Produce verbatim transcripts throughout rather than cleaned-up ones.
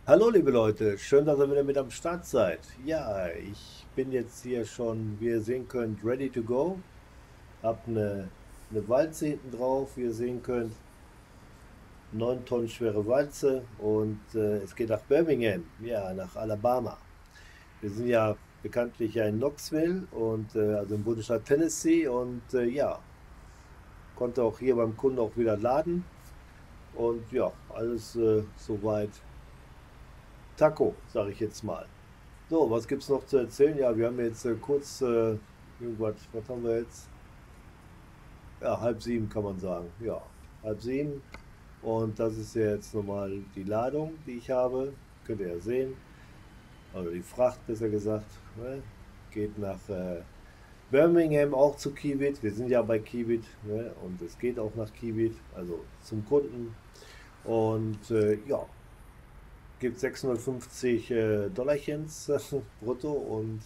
Hallo liebe Leute, schön, dass ihr wieder mit am Start seid. Ja, ich bin jetzt hier schon, wie ihr sehen könnt, ready to go. Hab eine, eine Walze hinten drauf, wie ihr sehen könnt. neun Tonnen schwere Walze und äh, es geht nach Birmingham, ja, nach Alabama. Wir sind ja bekanntlich ja in Knoxville und äh, also im Bundesstaat Tennessee und äh, ja, konnte auch hier beim Kunden auch wieder laden und ja, alles äh, soweit Taco, sage ich jetzt mal. So, was gibt's noch zu erzählen? Ja, wir haben jetzt äh, kurz, äh, irgendwas, was haben wir jetzt? Ja, halb sieben kann man sagen. Ja, halb sieben. Und das ist ja jetzt nochmal die Ladung, die ich habe. Könnt ihr ja sehen. Also die Fracht, besser gesagt. Ne? Geht nach äh, Birmingham, auch zu Kiewit. Wir sind ja bei Kiewit. Ne? Und es geht auch nach Kiewit, also zum Kunden. Und äh, ja, gibt sechshundertfünfzig äh, Dollarchens brutto und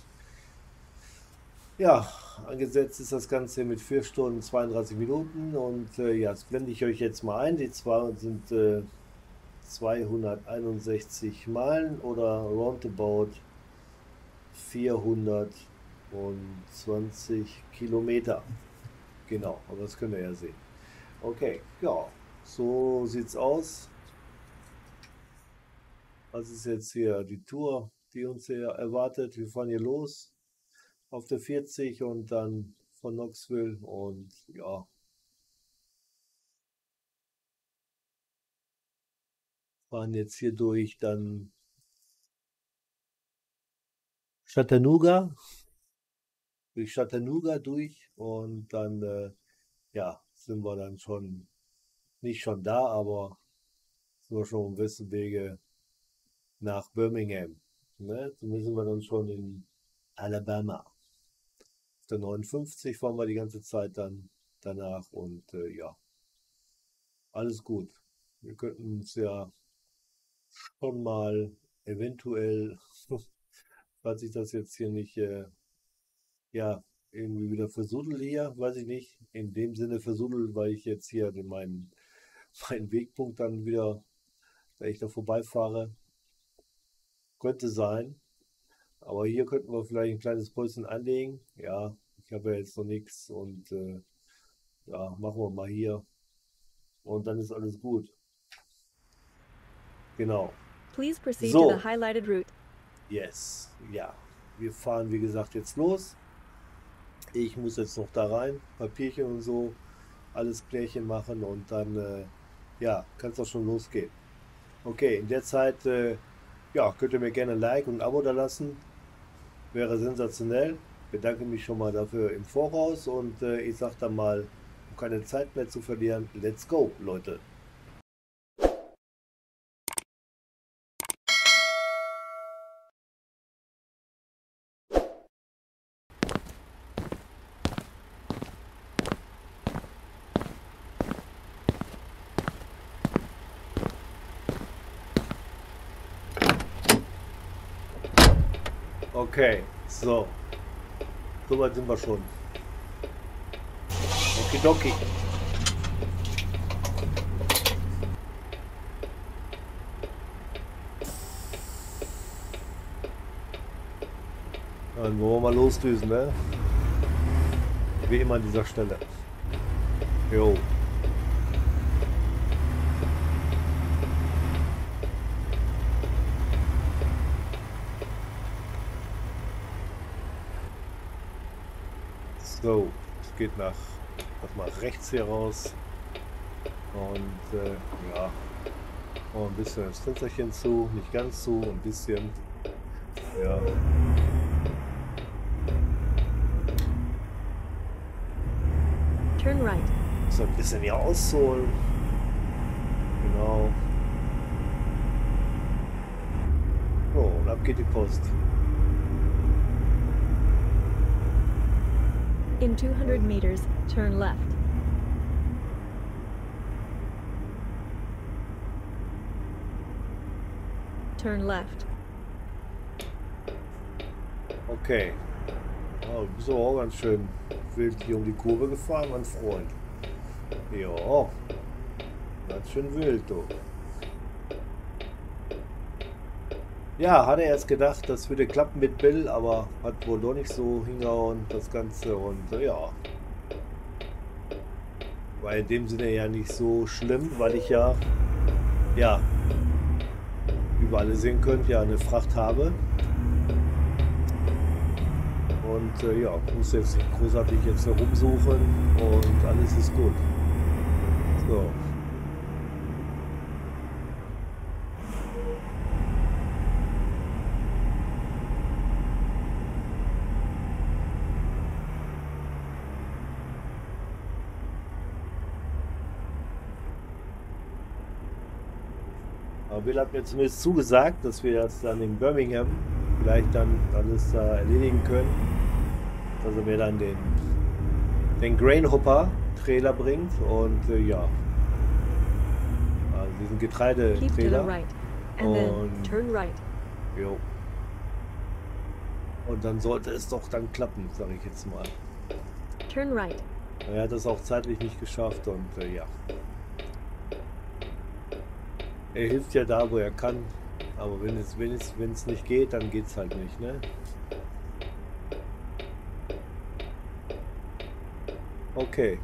ja, angesetzt ist das Ganze mit vier Stunden zweiunddreißig Minuten und äh, ja, das blende ich euch jetzt mal ein. Die zwei sind äh, zweihunderteinundsechzig Meilen oder roundabout vierhundertzwanzig Kilometer. Genau, aber das könnt ihr ja sehen. Okay, ja, so sieht's aus. Was ist jetzt hier die Tour, die uns hier erwartet? Wir fahren hier los auf der vierzig und dann von Knoxville und ja, fahren jetzt hier durch dann Chattanooga, durch Chattanooga durch und dann äh, ja, sind wir dann schon, nicht schon da, aber sind wir schon am besten Wege nach Birmingham. Ne? Dann sind wir dann schon in Alabama. Auf der neunundfünfzig fahren wir die ganze Zeit dann danach und äh, ja, alles gut. Wir könnten uns ja schon mal eventuell, falls ich das jetzt hier nicht, äh, ja, irgendwie wieder versudel hier, weiß ich nicht. In dem Sinne versudel, weil ich jetzt hier den- meinen, meinen Wegpunkt dann wieder, wenn ich da vorbeifahre, könnte sein. Aber hier könnten wir vielleicht ein kleines Päuschen anlegen. Ja, ich habe ja jetzt noch nichts und äh, ja, machen wir mal hier. Und dann ist alles gut. Genau. Please proceed to the So, highlighted route. yes, ja. Wir fahren, wie gesagt, jetzt los. Ich muss jetzt noch da rein, Papierchen und so, alles Klärchen machen und dann, äh, ja, kann es auch schon losgehen. Okay, in der Zeit, äh, ja, könnt ihr mir gerne ein Like und ein Abo da lassen. Wäre sensationell. Bedanke mich schon mal dafür im Voraus und äh, ich sag dann mal, um keine Zeit mehr zu verlieren, let's go, Leute. Okay, so, so weit sind wir schon. Okidoki. Dann wollen wir mal losdüsen, ne? Wie immer an dieser Stelle. Jo. So, es geht nach, nach rechts hier raus. Und äh, ja, oh, ein bisschen das Fensterchen zu, nicht ganz zu, ein bisschen. Ja. Turn right. So ein bisschen hier ausholen. Genau. So, und ab geht die Post. In two hundred meters, turn left. Turn left. Okay. Oh, du bist aber auch ganz schön wild hier um die Kurve gefahren, mein Freund. Ja, ganz schön wild, du. Ja, hatte erst gedacht, das würde klappen mit Bill, aber hat wohl doch nicht so hingehauen, das Ganze. Und äh, ja, war in dem Sinne ja nicht so schlimm, weil ich ja, ja, wie ihr alle sehen könnt, ja eine Fracht habe. Und äh, ja, muss jetzt nicht großartig jetzt herumsuchen und alles ist gut. So. Aber Bill hat mir zumindest zugesagt, dass wir jetzt dann in Birmingham vielleicht dann alles da erledigen können. Dass er mir dann den, den Grainhopper Trailer bringt und äh, ja, also diesen Keep to the Getreidetrailer. right. And then Und turn right. jo. Und dann sollte es doch dann klappen, sage ich jetzt mal. Turn right. Er hat das auch zeitlich nicht geschafft und äh, ja. Er hilft ja da, wo er kann. Aber wenn es, wenn es, wenn es nicht geht, dann geht es halt nicht, ne? Okay.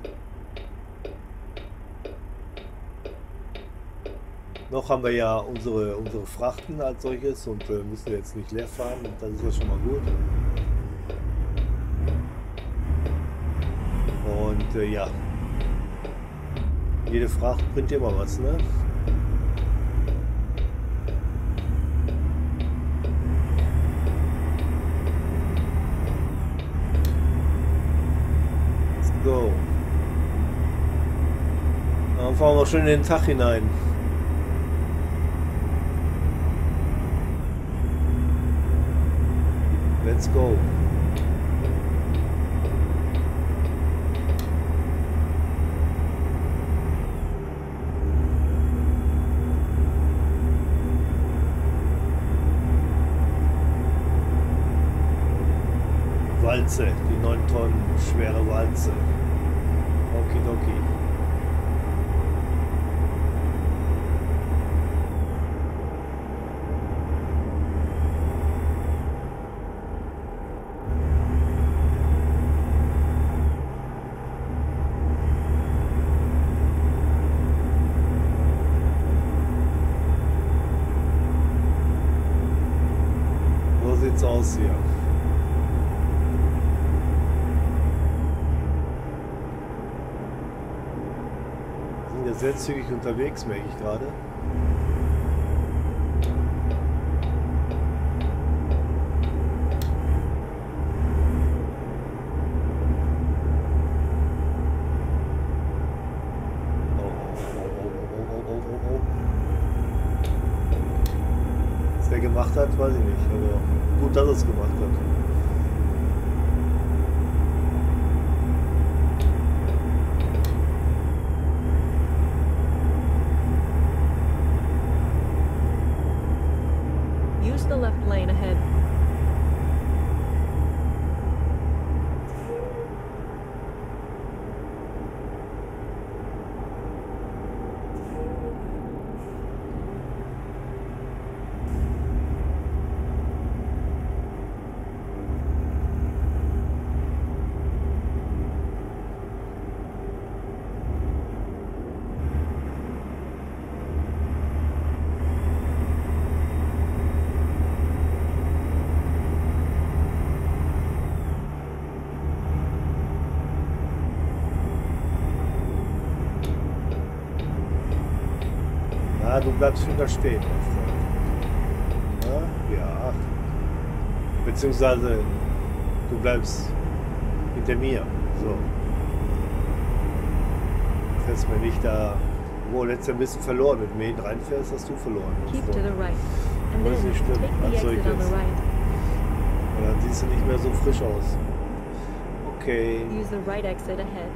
Noch haben wir ja unsere, unsere Frachten als solches und äh, müssen wir jetzt nicht leer fahren. Und das ist ja schon mal gut. Und äh, ja. Jede Fracht bringt immer was, ne? So. Dann fahren wir schön in den Tag hinein. Let's go. Walze, die neun Tonnen schwere Walze. Okidoki. So sieht's aus hier. Sehr zügig unterwegs, merke ich gerade. Oh, oh, oh, oh, oh, oh, oh. Was der gemacht hat, weiß ich nicht, aber gut, dass er es gemacht hat. Use the left lane ahead. Ah, du bleibst wieder stehen, mein Freund. Ja, ja. Beziehungsweise du bleibst hinter mir. So. Fährst mir nicht da. Wo letztes ein bisschen verloren. Wenn du mir hinten reinfährst, hast du verloren. Keep to the right. And Das ist then nicht schlimm. take Was the soll ich exit on the jetzt? right. Und dann siehst du nicht mehr so frisch aus. Okay. Use the right exit ahead.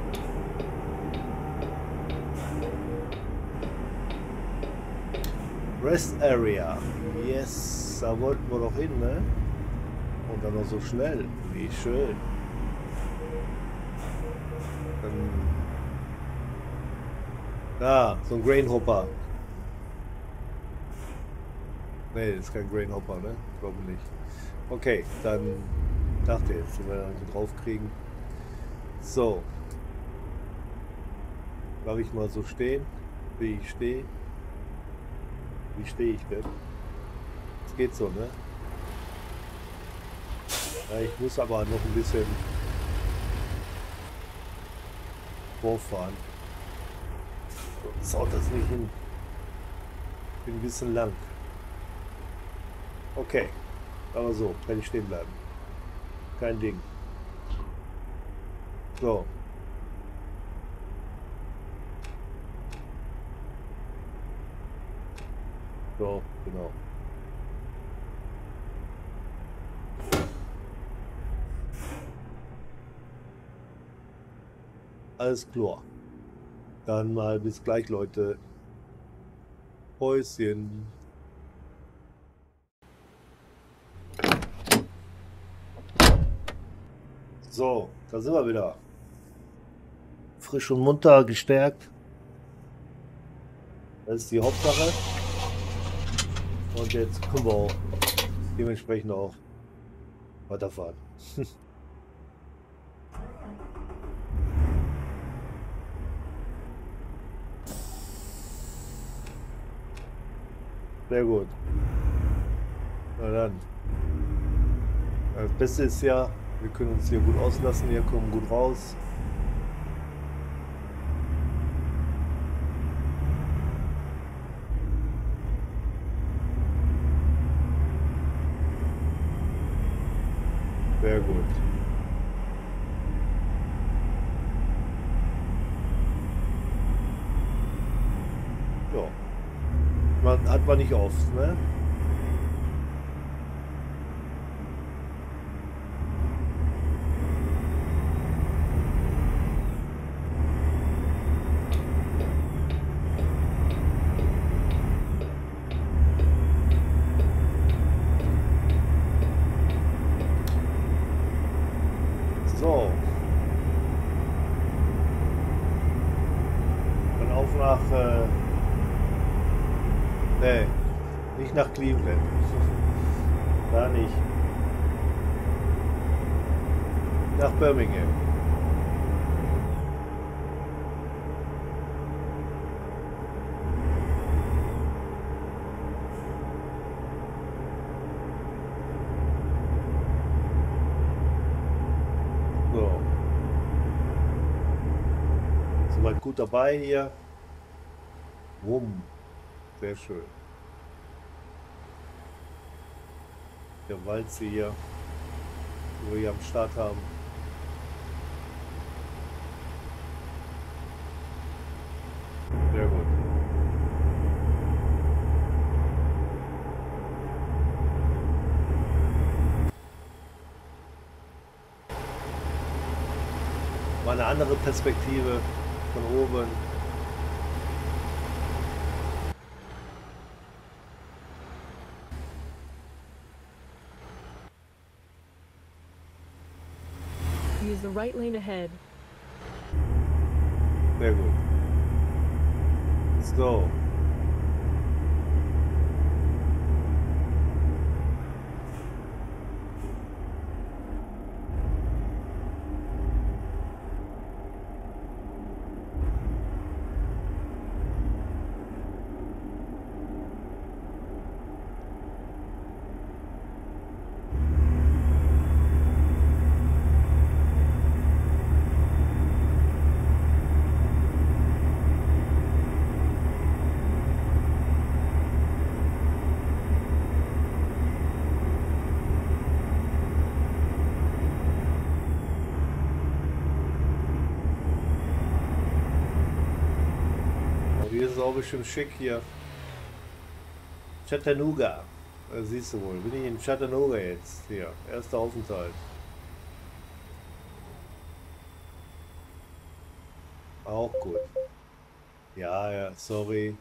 Rest Area. Yes, da wollten wir doch hin, ne? Und dann noch so schnell. Wie schön. Dann da, so ein Grainhopper. Nee, das ist kein Grain Hopper, ne? Ich glaube nicht. Okay, dann dachte jetzt, wenn wir da so drauf kriegen. So. Darf ich mal so stehen, wie ich stehe? Wie stehe ich denn? Das geht so, ne? Ja, ich muss aber noch ein bisschen vorfahren. Das haut das nicht hin. Bin ein bisschen lang. Okay, aber so, kann ich stehen bleiben. Kein Ding. So. So, genau. Alles klar. Dann mal bis gleich, Leute. Päuschen. So, da sind wir wieder. Frisch und munter, gestärkt. Das ist die Hauptsache. Und jetzt können wir auch dementsprechend auch weiterfahren. Sehr gut. Na dann. Das Beste ist ja, wir können uns hier gut auslassen, hier kommen gut raus. Sehr gut. Ja. Man hat man nicht oft, ne? So. Dann auf nach, äh, nee, nicht nach Cleveland. Da nicht. Nach Birmingham. So. Soweit gut dabei hier. Wumm. Sehr schön. Der Walze hier, die wir hier am Start haben. Sehr gut. Mal eine andere Perspektive von oben. Use the right lane ahead. Sehr gut. So. Hier ist es auch bestimmt schick hier. Chattanooga. Da siehst du wohl. Bin ich in Chattanooga jetzt? Hier. Erster Aufenthalt. Auch gut. Ja, ja, sorry.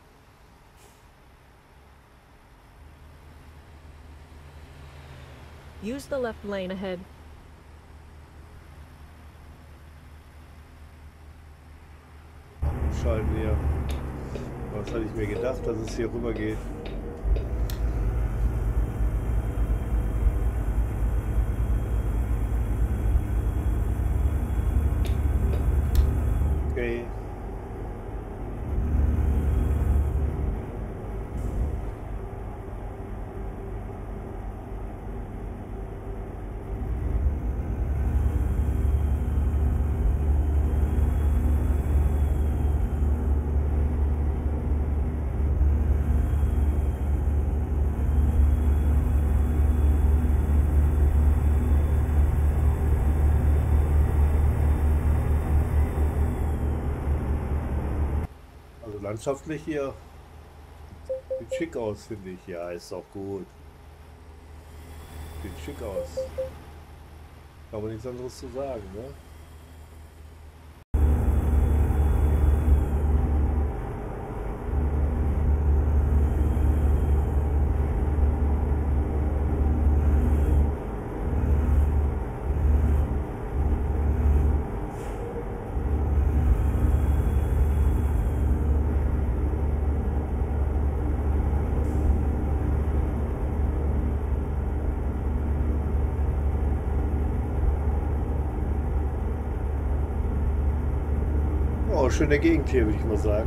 Use the left lane ahead. Schalten hier. Was hatte ich mir gedacht, dass es hier rüber geht? Okay. Landschaftlich hier sieht schick aus, finde ich. Ja, ist auch gut. Sieht schick aus. Kann man nichts anderes zu sagen, ne? Oh, schöne Gegend hier, würde ich mal sagen.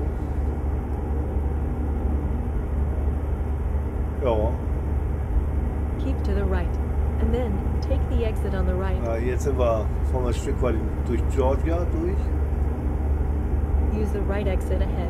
Ja. Keep to the right, and then take the exit on the right. Ah, jetzt sind wir von ein Stück weit durch Georgia durch. Use the right exit ahead.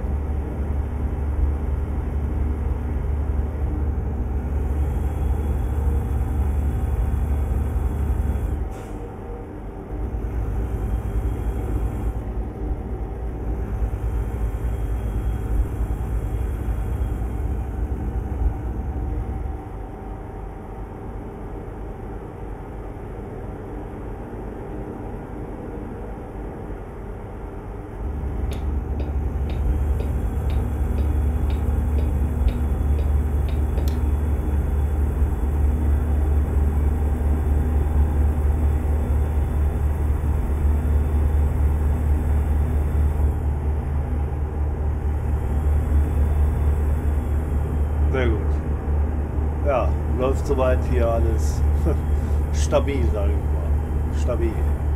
Sehr gut. Ja, läuft soweit hier alles stabil, sage ich mal. Stabil.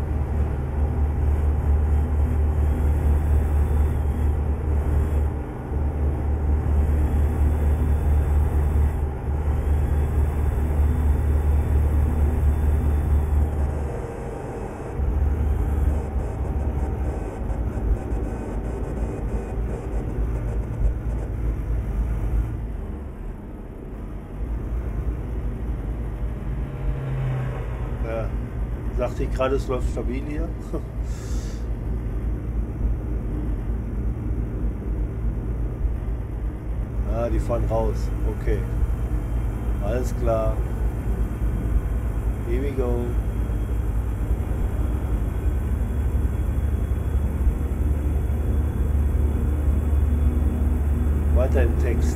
Sagte ich gerade, es läuft stabil hier. Ah, die fahren raus. Okay. Alles klar. Here we go. Weiter im Text.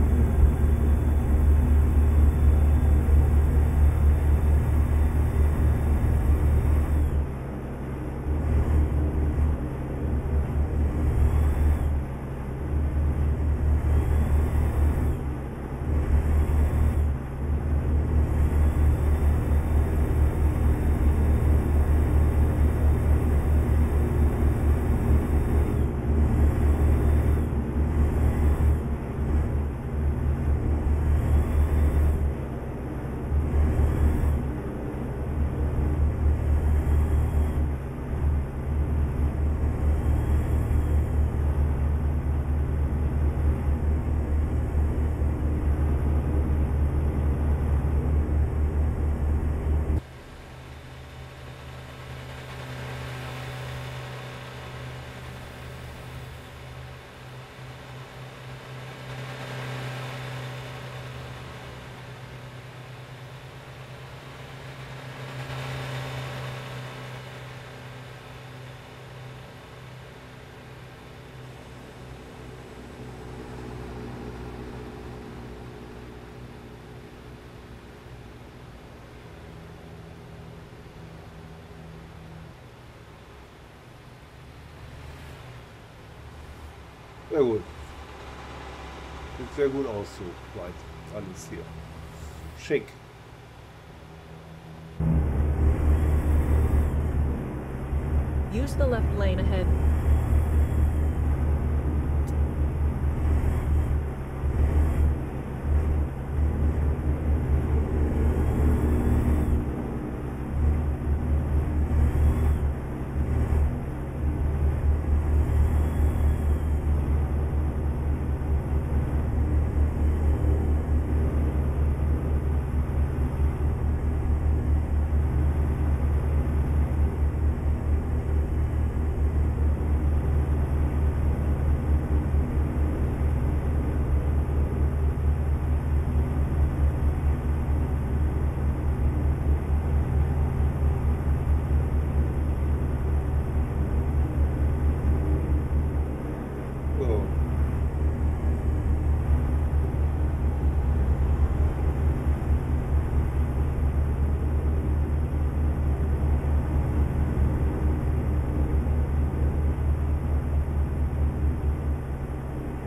Sehr gut. Sieht sehr gut aus, so weit. Alles hier. Schick. Use the left lane ahead.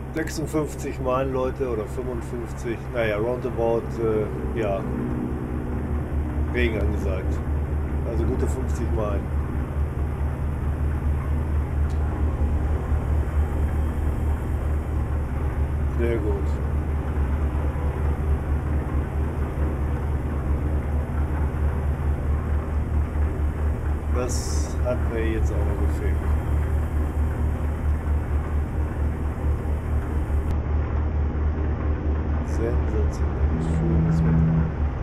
sechsundfünfzig Meilen, Leute, oder fünfundfünfzig. Naja, roundabout, äh, ja, Regen angesagt. Also gute fünfzig Meilen. Sehr gut. Das hat mir jetzt auch noch gefehlt. Sensationell, schönes Wetter.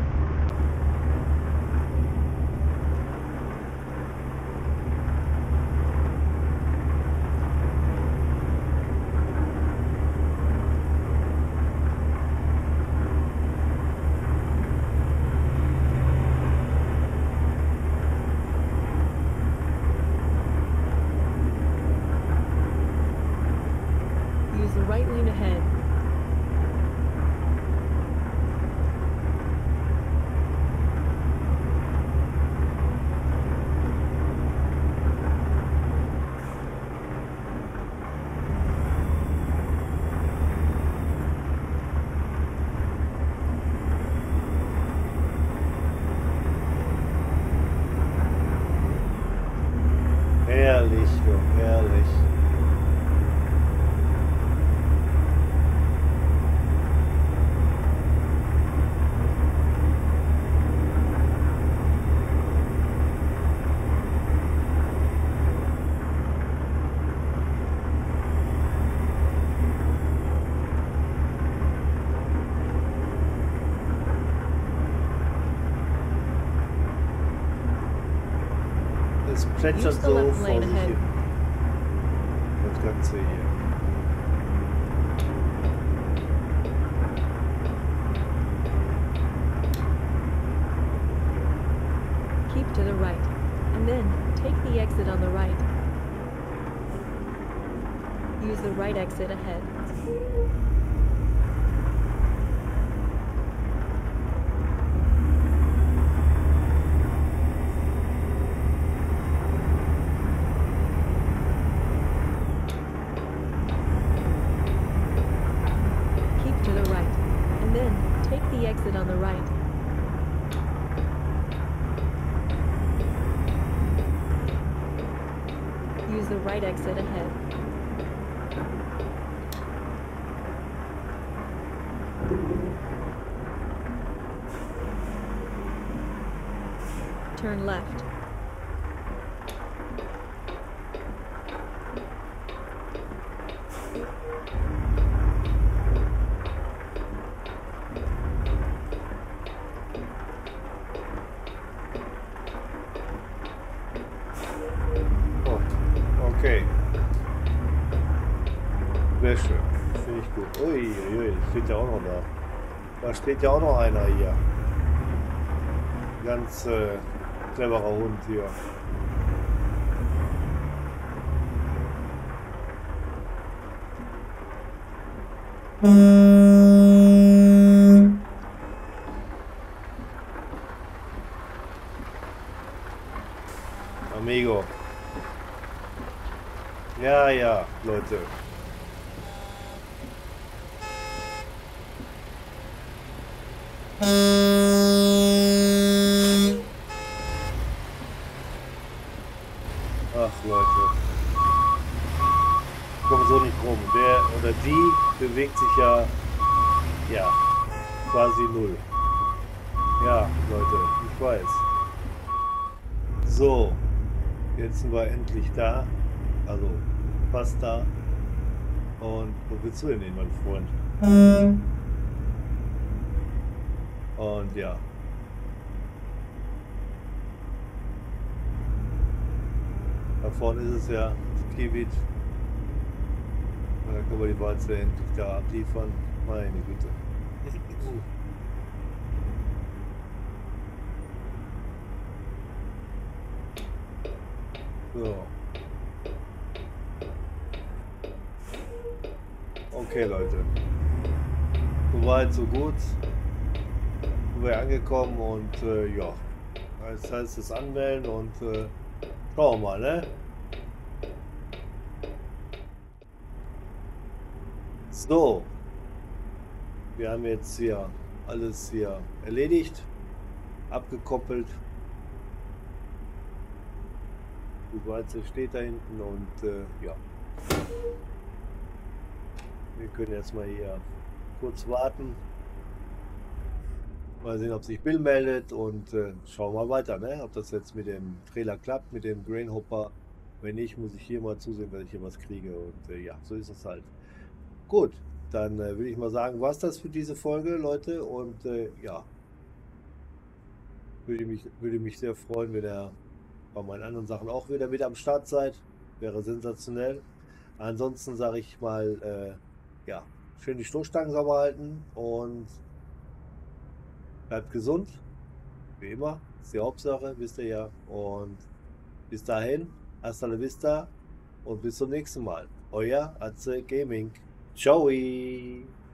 Use the right lane ahead. Herrlich, du, herrlich. Es plätschert Use the so left vor lane sich ahead. hin. Das Ganze hier. Keep to the right, and then take the exit on the right. Use the right exit ahead. Keep to the right, and then take the exit on the right. Use the right exit ahead. Turn left. Oh, okay. Sehr schön. Finde ich gut. Ui, ui, ui, steht ja auch noch da. Da steht ja auch noch einer hier. Ganz äh, cleverer Hund hier. Amigo. Ja, ja, Leute. Ach, Leute. Komm so nicht rum. Der oder die bewegt sich ja, ja, quasi null. Ja, Leute, ich weiß. So, jetzt sind wir endlich da. Also, fast da. Und wo willst du denn hin, mein Freund? Und ja. Da vorne ist es ja, Kiewit. Da können wir die Walze endlich da abliefern. Meine Güte. So. Okay, Leute. So weit, so gut. Sind wir angekommen und äh, ja. Jetzt heißt es anmelden und äh, schauen wir mal, ne? So, wir haben jetzt hier alles hier erledigt, abgekoppelt. Die Walze steht da hinten und äh, ja. Wir können jetzt mal hier kurz warten. Mal sehen, ob sich Bill meldet und äh, schauen wir mal weiter, ne? Ob das jetzt mit dem Trailer klappt, mit dem Grainhopper. Wenn nicht, muss ich hier mal zusehen, dass ich hier was kriege. Und äh, ja, so ist es halt. Gut, dann äh, will ich mal sagen, was das für diese Folge, Leute. Und äh, ja, würde mich, würde mich sehr freuen, wenn ihr bei meinen anderen Sachen auch wieder mit am Start seid. Wäre sensationell. Ansonsten sage ich mal, äh, ja, schön die Stoßstangen sauber halten und bleibt gesund. Wie immer, ist die Hauptsache, wisst ihr ja. Und bis dahin, hasta la vista und bis zum nächsten Mal. Euer Atze Gaming. Ciao!